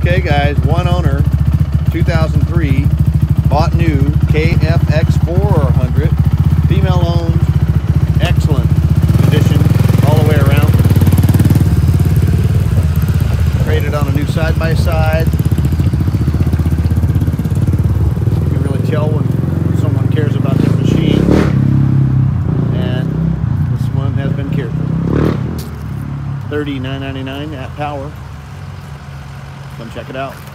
Okay guys, one owner, 2003, bought new KFX400, female owned, excellent condition all the way around. Traded on a new side-by-side. You can really tell when someone cares about this machine, and this one has been cared for. $39.99 at Power. Come check it out.